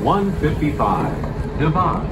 155, Devon.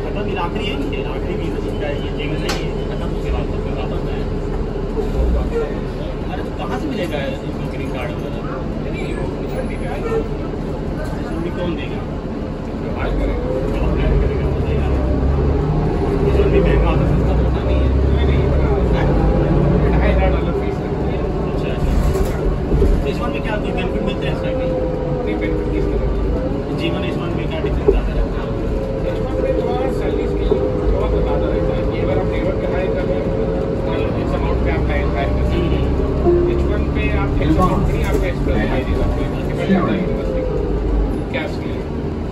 खत्म भी आखिरी है नहीं, आखिरी भी इसका ये लेवल नहीं है, खत्म हो गया वापस है। अरे तो कहाँ से मिलेगा इसको ग्रीन कार्ड वगैरह? नहीं वो कौन देगा? आज करेगा भी महंगा होता, सस्ता होता नहीं है। $2,500 फीस है। अच्छा अच्छा, इसवन में क्या कोई बेनिफिट मिलता है इसका? नहीं बेनिफिट किस तरह? जीवन इसवन में क्या डिफरेंस आता है? इसवन में तुम्हारा सैलरी स्केल थोड़ा सा ज़्यादा रहता है कि अगर आप लेबर पे हायर कर रहे हो इस अमाउंट पे आप हायर कर सकते हैं। इसवन पे आप इस अमाउंट नहीं, आपका एक्स्ट्रा दिखाई देगा यूनिवर्सिटी क्या स्केल है।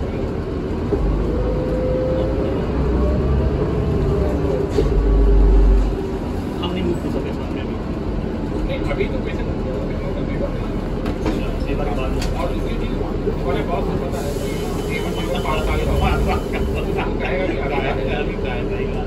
अभी तो पैसे लेबर बाद और दूसरी चीज हमारे बॉस को पता है कि 5 साल का कहेगा कि अभी कहेगा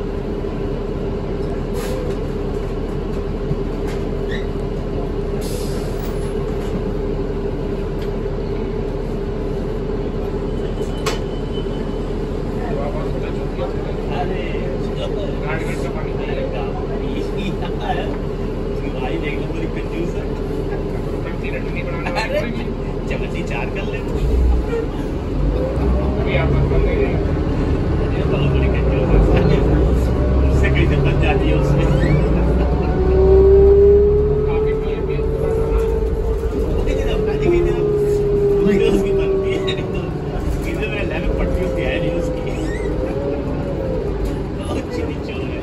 चमची 4 कर ले अभी आप बंद नहीं ये तो बड़ी कंफ्यूज है, उससे कहीं से बच जाती है उससे काफी भी उसकी बनती है तो चीजें में लेवल पट्टी होती है नहीं उसकी बहुत चीनी चोर है।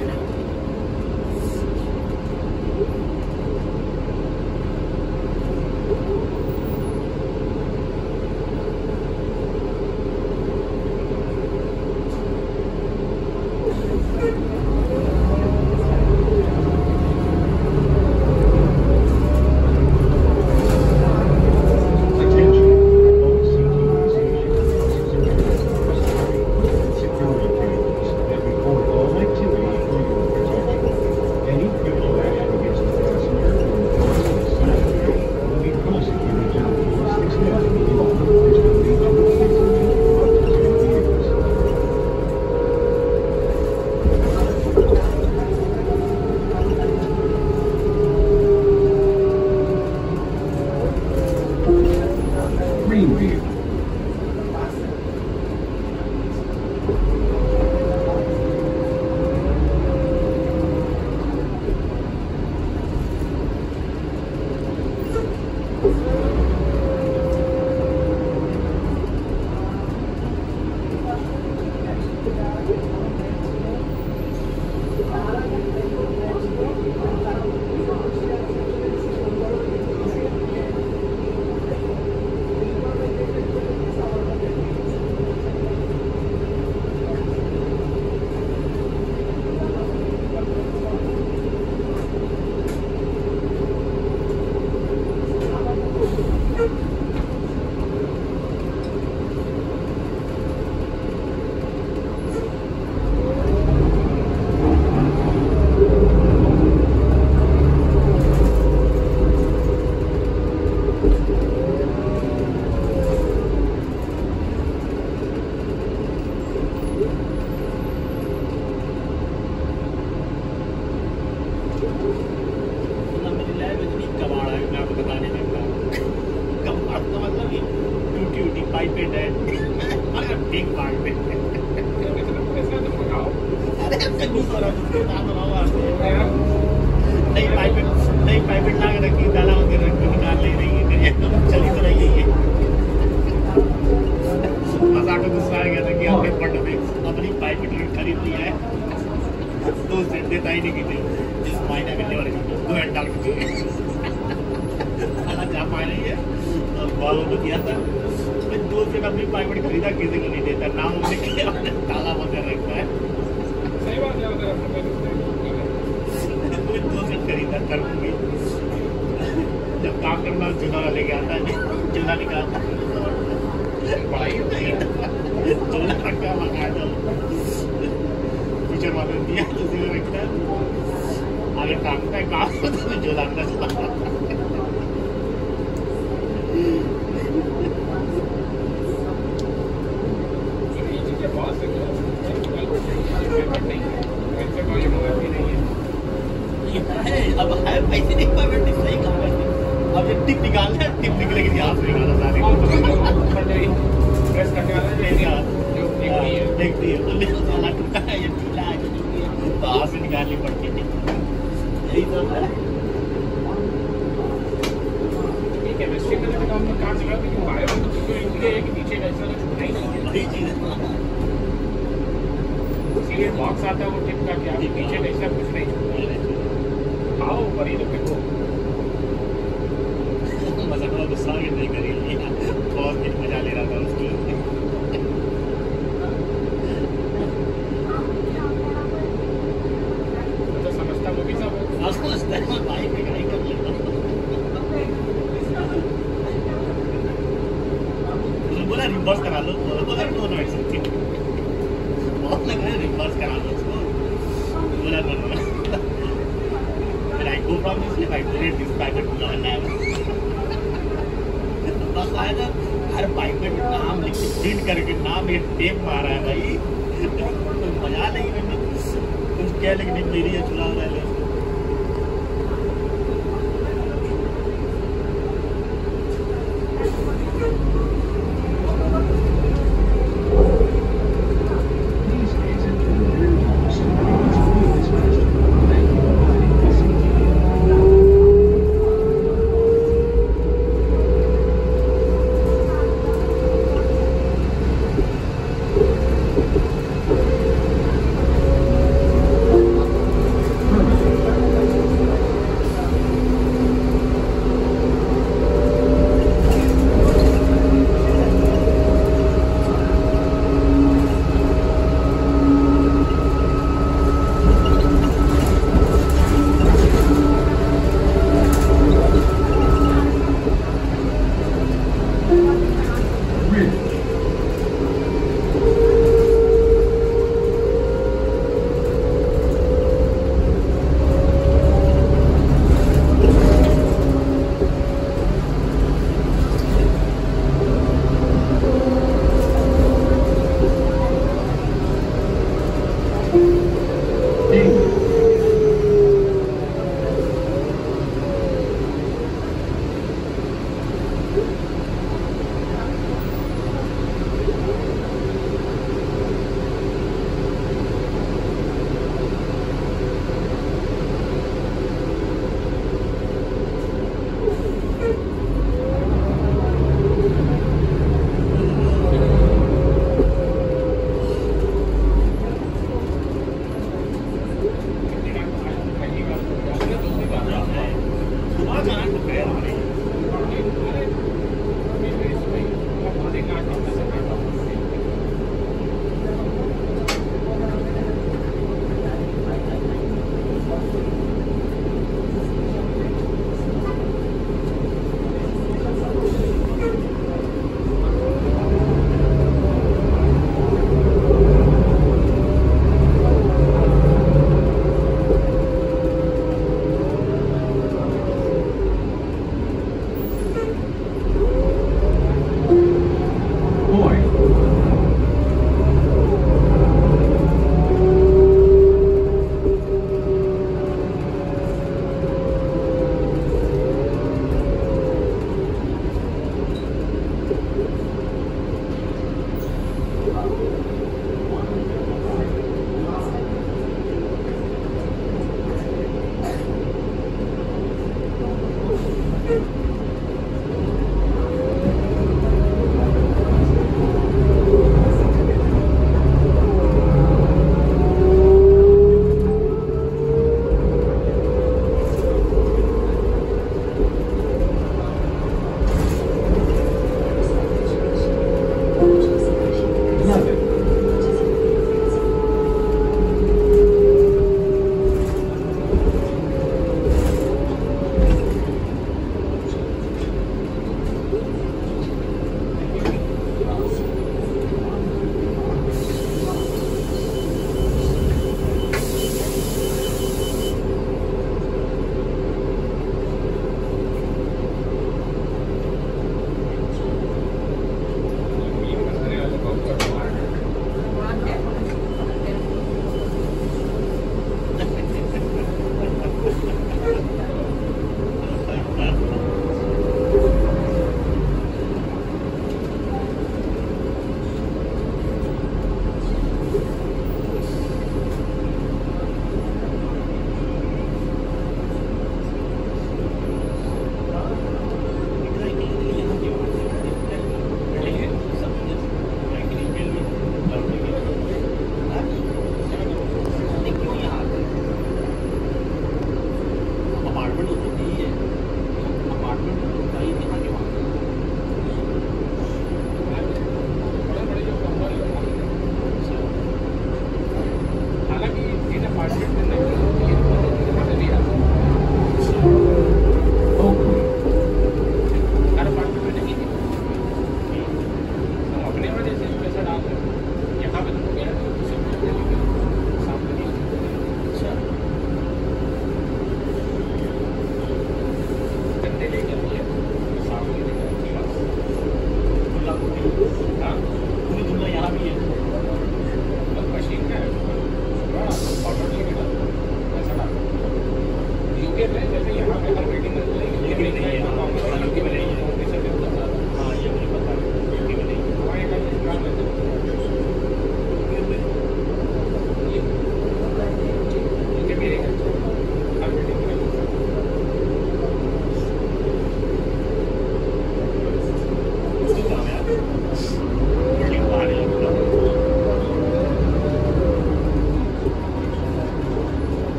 नई पाइपेट ला के रखी, डाला वगैरह रखी, निकाल ले रही है, चली तो रही है। मजाक में गुस्सा आ गया था कि आपने फंड में अपनी पाइपेट खरीद लिया है, 2 सेट देता ही नहीं किसी जिस महीने में लेवर 2 हेड डाल के अलग जा पाए नहीं है। बालों को दिया था 2 सेट अपनी पाइपेट खरीदा, किसी को नहीं देता, नाम लिख के ताला वगैरह रखता है। सही बात है, खरीदा कर दूंगी। जब काम करना चूल्हा लेके आता है, चूल्हा निकालता पढ़ाई चूल्हा रखा मंगा दो, फ्यूचर वाले दिया उसी में रखता है, आगे काम का काम होता है चूल्हा अंदर चला। ये चीजें बहुत ऐसे नहीं मैं टिप सही कहा मैंने। अब ये टिप निकालना है, टिप निकलेगी यहाँ से निकालना सारे प्रेस करने वाला जो देखती है तो साला टूटा है ये ढीला है जो टूटी है तो हाथ से निकालनी पड़ती है। यही तो है केमिस्ट्री का काम में कहाँ चला कि बायो में तो इनके एक नीचे वैसा तो छूटना ही नहीं है। वही चीज़ है इसीलिए बॉक्स आता है वो टिप का कि आप पीछे वैसा कुछ नहीं छूटना है। आओ ऊपर ही तो फेंको मजा तो गुस्सा भी नहीं करेगी बहुत कुछ मजा ले रहा था उसकी। तो समझता वो भी सब समझता है भाई बेगाई कर लेता बोला रिवर्स करा लो बोला दोनों एक सकती बहुत लगा रिवर्स करा लो उसको बोला दोनों I go from this if I donate this packet to London बस आया था हर पाइपेट में नाम लिख के प्रिंट करके नाम ये टेप मारा है भाई तो मजा नहीं मैंने कुछ क्या लेकिन मेरी है चुनाव रह लो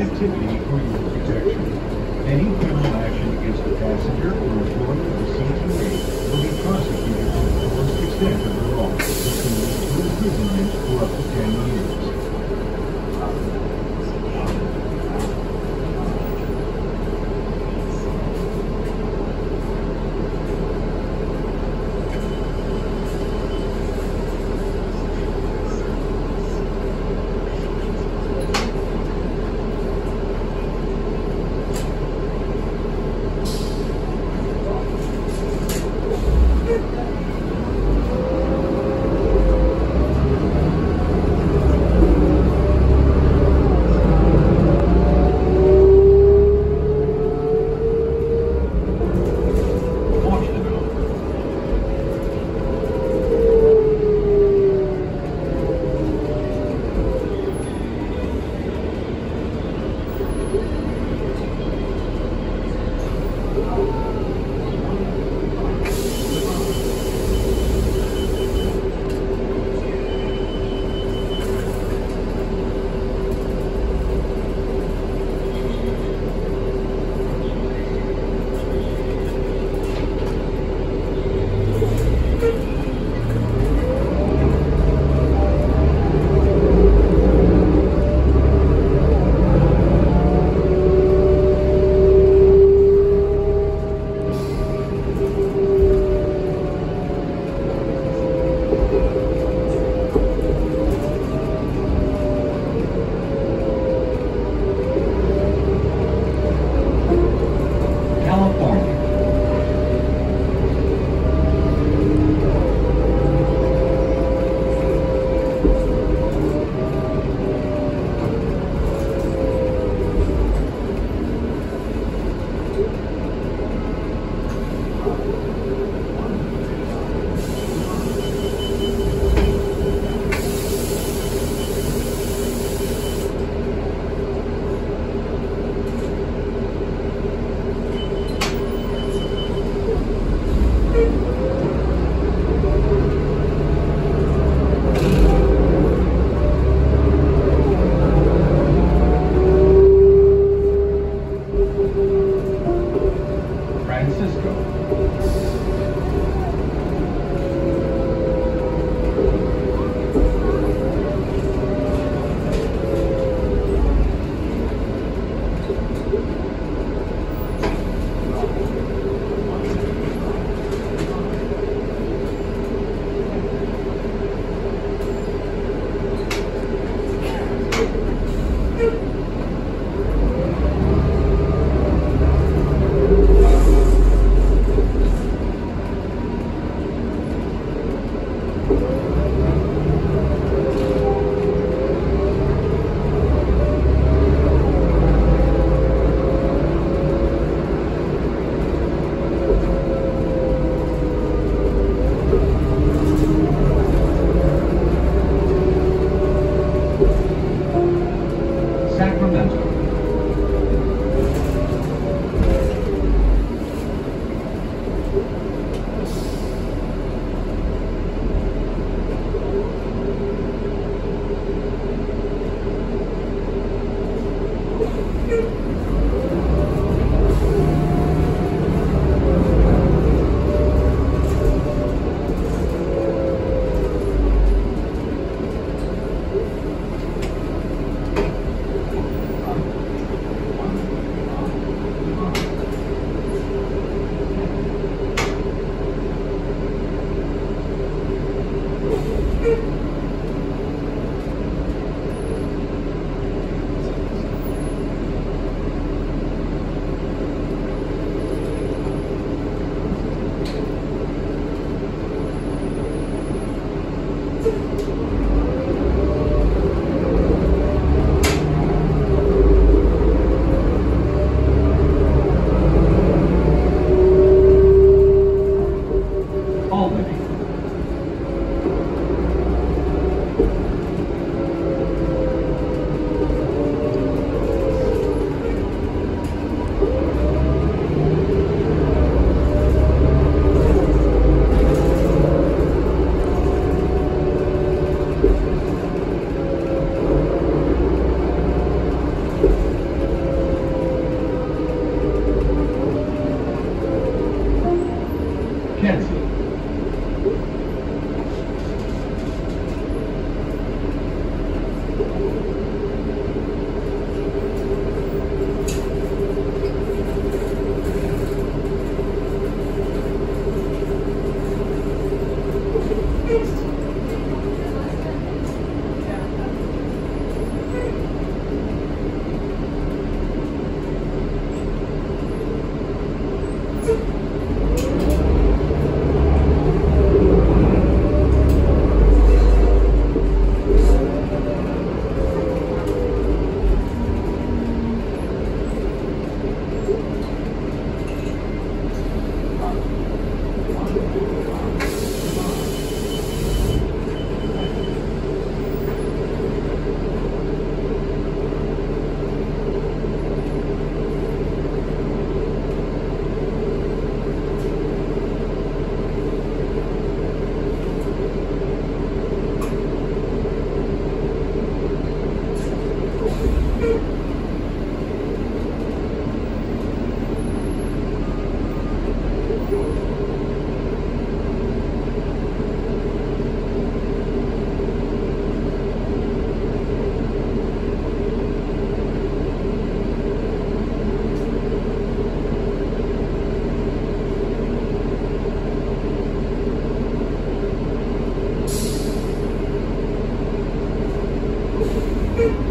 activity for your protection. Any criminal action against a passenger or employee of the CTA will be prosecuted to the fullest extent of the law, which can lead to imprisonment for up to 10 years. है।